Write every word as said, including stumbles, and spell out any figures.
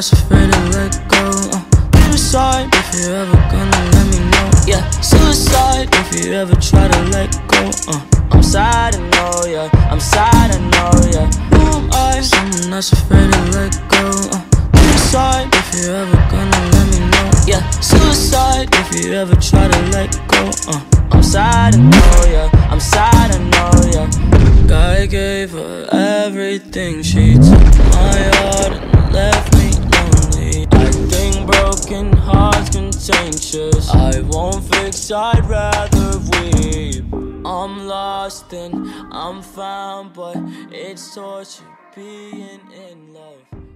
that's afraid to let go. uh, Suicide, if you're ever gonna let me know. Yeah, suicide, if you ever try to let go. uh, I'm sad, I know, yeah, I'm sad, I know, yeah. Who am I? Someone that's afraid to let go. uh, Suicide, if you're ever gonna let me know. Yeah, suicide, if you ever try to let go. uh, I'm sad, I know, yeah, I'm sad, I know, yeah. I gave her everything, she took my heart and left me lonely. I think broken hearts contagious. I won't fix, I'd rather weep. I'm lost and I'm found, but it's torture being in love.